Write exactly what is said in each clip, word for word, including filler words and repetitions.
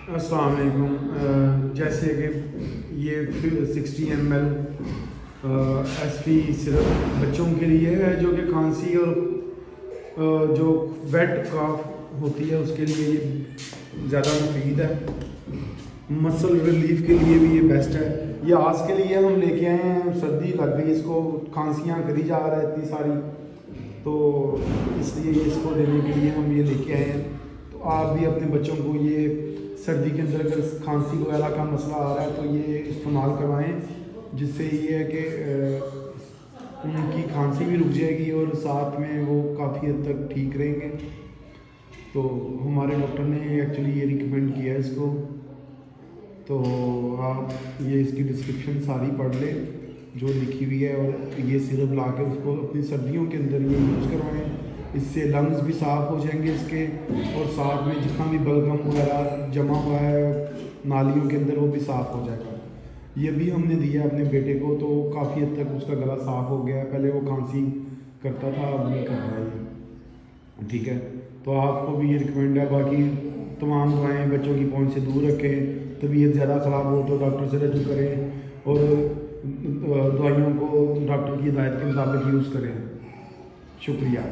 अस्सलाम वालेकुम। जैसे कि ये sixty M L S P syrup बच्चों के लिए है जो कि खांसी और आ, जो वेट काफ होती है उसके लिए ये ज़्यादा मुफीद है। मसल रिलीफ के लिए भी ये बेस्ट है। ये आज के लिए हम लेके आए हैं, सर्दी लग गई इसको, खांसियाँ करी जा रहा है इतनी सारी, तो इसलिए इसको देने के लिए हम ये लेके आए हैं। तो आप भी अपने बच्चों को ये सर्दी के अंदर अगर खांसी वगैरह का मसला आ रहा है तो ये इस्तेमाल करवाएं, जिससे ये है कि उनकी खांसी भी रुक जाएगी और साथ में वो काफ़ी हद तक ठीक रहेंगे। तो हमारे डॉक्टर ने एक्चुअली ये रिकमेंड किया है इसको, तो आप ये इसकी डिस्क्रिप्शन सारी पढ़ लें जो लिखी हुई है, और ये सिरप ला के उसको अपनी सर्दियों के अंदर ये यूज़ करवाएं। इससे लंग्स भी साफ़ हो जाएंगे इसके, और साथ में जितना भी बलगम वगैरह जमा हुआ है नालियों के अंदर वो भी साफ़ हो जाएगा। ये भी हमने दिया अपने बेटे को, तो काफ़ी हद तक उसका गला साफ़ हो गया है। पहले वो खांसी करता था, अब नहीं कर रहा है। ठीक है, तो आपको भी ये रिकमेंड है। बाकी तमाम दवाएँ बच्चों की पहुँच से दूर रखें, तबीयत ज़्यादा ख़राब हो तो डॉक्टर से रजू करें, और दवाइयों को डॉक्टर की हिदायत के मुताबिक यूज़ करें। शुक्रिया।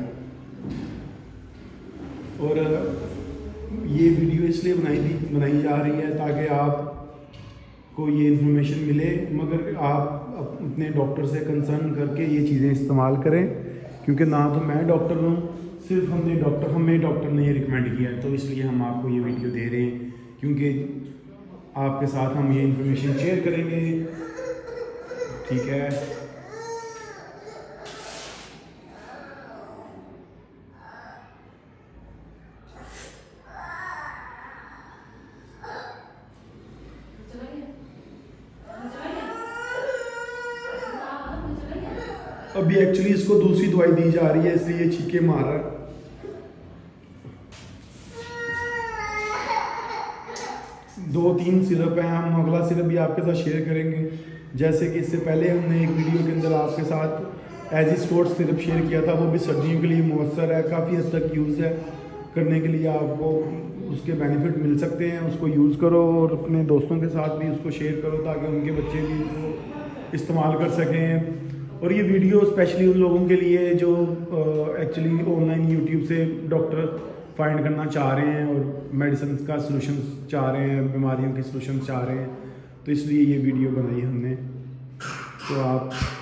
और ये वीडियो इसलिए बनाई दी बनाई जा रही है ताकि आप को ये इन्फॉर्मेशन मिले, मगर आप अपने डॉक्टर से कंसर्न करके ये चीज़ें इस्तेमाल करें, क्योंकि ना तो मैं डॉक्टर हूँ, सिर्फ हमने डॉक्टर हमें डॉक्टर ने ये रिकमेंड किया है, तो इसलिए हम आपको ये वीडियो दे रहे हैं, क्योंकि आपके साथ हम ये इन्फॉर्मेशन शेयर करेंगे। ठीक है, अभी एक्चुअली इसको दूसरी दवाई दी जा रही है, इसलिए ये छींके मार रहा है। दो तीन सिरप हैं, हम अगला सिरप भी आपके साथ शेयर करेंगे। जैसे कि इससे पहले हमने एक वीडियो के अंदर आपके साथ एजी स्पोर्ट्स सिरप शेयर किया था, वो भी सर्दियों के लिए मुअस्सर है, काफ़ी हद तक यूज़ है करने के लिए, आपको उसके बेनिफिट मिल सकते हैं। उसको यूज़ करो और अपने दोस्तों के साथ भी उसको शेयर करो ताकि उनके बच्चे भी उसको इस्तेमाल कर सकें। और ये वीडियो स्पेशली उन लोगों के लिए जो एक्चुअली ऑनलाइन यूट्यूब से डॉक्टर फाइंड करना चाह रहे हैं और मेडिसिन का सलूशन चाह रहे हैं, बीमारियों के सलूशन चाह रहे हैं, तो इसलिए ये वीडियो बनाई हमने। तो आप